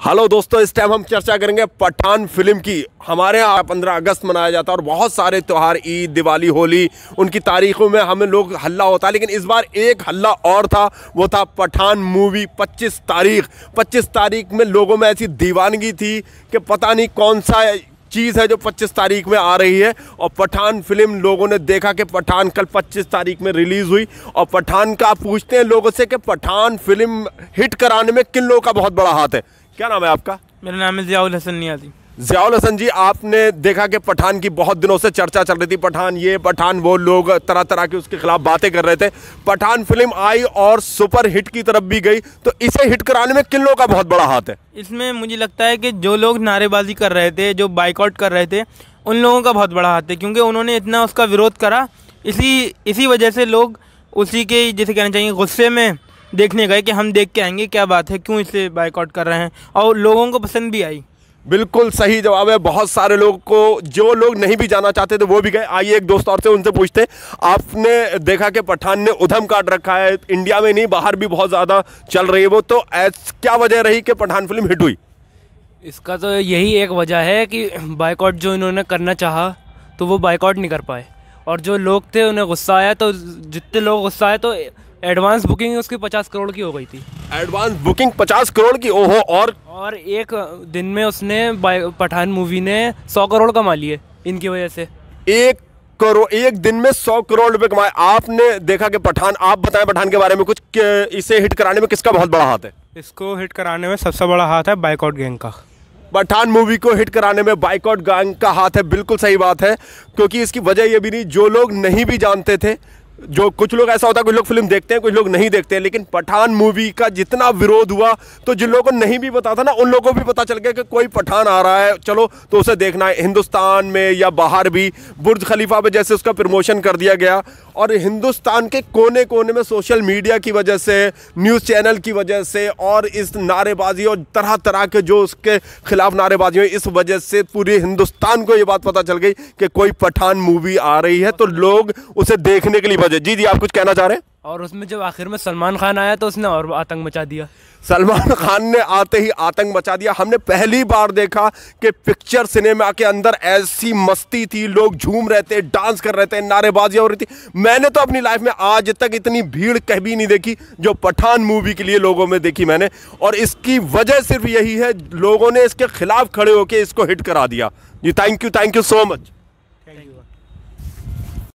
Hello दोस्तों, इस time हम चर्चा करेंगे पठान फिल्म की। हमारे यहाँ 15 अगस्त मनाया जाता है और बहुत सारे त्यौहार, ईद, दिवाली, होली, उनकी तारीखों में हमें लोग हल्ला होता है। लेकिन इस बार एक हल्ला और था, वो था पठान मूवी। 25 तारीख में लोगों में ऐसी दीवानगी थी कि पता नहीं कौन सा चीज़ है जो 25 तारीख में आ रही है। और पठान फिल्म लोगों ने देखा कि पठान कल 25 तारीख में रिलीज़ हुई। और पठान का आप पूछते हैं लोगों से कि पठान फिल्म हिट कराने में किन लोगों का बहुत बड़ा हाथ है। क्या नाम है आपका? मेरा नाम है ज़ियाउल हसन नियाज़ी। ज़ियाउल हसन जी, आपने देखा कि पठान की बहुत दिनों से चर्चा चल रही थी, पठान ये पठान वो, लोग तरह तरह की उसके खिलाफ बातें कर रहे थे। पठान फिल्म आई और सुपर हिट की तरफ भी गई, तो इसे हिट कराने में किन लोगों का बहुत बड़ा हाथ है? इसमें मुझे लगता है कि जो लोग नारेबाजी कर रहे थे, जो बाइकआउट कर रहे थे, उन लोगों का बहुत बड़ा हाथ है, क्योंकि उन्होंने इतना उसका विरोध करा। इसी वजह से लोग उसी के, जैसे कहना चाहिए, गुस्से में देखने गए कि हम देख के आएंगे क्या बात है, क्यों इसे बाइकआउट कर रहे हैं, और लोगों को पसंद भी आई। बिल्कुल सही जवाब है। बहुत सारे लोग को, जो लोग नहीं भी जाना चाहते थे वो भी गए। आइए एक दोस्त और से उनसे पूछते हैं। आपने देखा कि पठान ने उधम काट रखा है, इंडिया में नहीं बाहर भी बहुत ज़्यादा चल रही है वो, तो क्या वजह रही कि पठान फिल्म हिट हुई? इसका तो यही एक वजह है कि बाइकआउट जो इन्होंने करना चाहा तो वो बाइकआउट नहीं कर पाए, और जो लोग थे उन्हें गुस्सा आया, तो जितने लोग गुस्सा आए तो एडवांस बुकिंग उसकी 50 करोड़ की हो गई थी। एडवांस बुकिंग 50 करोड़ की? ओहो। और एक दिन में उसने पठान मूवी ने 100 करोड़ कमा लिए इनकी वजह से। 1 दिन में 100 करोड़ रुपए कमाए। आपने देखा कि पठान, आप बताएं पठान के बारे में कुछ, इसे हिट कराने में किसका बहुत बड़ा हाथ है? इसको हिट कराने में सबसे बड़ा हाथ है बाइकआउट गैंग का। पठान मूवी को हिट कराने में बाइकआउट गैंग का हाथ है। बिल्कुल सही बात है, क्योंकि इसकी वजह यह भी नहीं, जो लोग नहीं भी जानते थे, जो कुछ लोग, ऐसा होता है कुछ लोग फिल्म देखते हैं, कुछ लोग नहीं देखते हैं, लेकिन पठान मूवी का जितना विरोध हुआ तो जिन लोगों को नहीं भी पता था ना, उन लोगों को भी पता चल गया कि कोई पठान आ रहा है, चलो तो उसे देखना है। हिंदुस्तान में या बाहर भी बुर्ज खलीफा पे जैसे उसका प्रमोशन कर दिया गया, और हिंदुस्तान के कोने कोने में सोशल मीडिया की वजह से, न्यूज़ चैनल की वजह से, और इस नारेबाजी और तरह तरह के जो उसके खिलाफ नारेबाजी हुई, इस वजह से पूरे हिंदुस्तान को ये बात पता चल गई कि कोई पठान मूवी आ रही है, तो लोग उसे देखने के लिए। जी, आप कुछ कहना चाह रहे हैं? और उसमें जब आखिर में सलमान खान आया तो उसने और आतंक मचा दिया। सलमान खान ने आते ही आतंक मचा दिया। हमने पहली बार देखा कि पिक्चर सिनेमा के अंदर ऐसी मस्ती थी, लोग झूम रहे थे, डांस कर रहे थे, नारेबाजियां हो रही थी। मैंने तो अपनी लाइफ में आज तक इतनी भीड़ कभी नहीं देखी जो पठान मूवी के लिए लोगों में देखी मैंने। और इसकी वजह सिर्फ यही है, लोगों ने इसके खिलाफ खड़े होकर इसको हिट करा दिया। जी थैंक यू सो मच।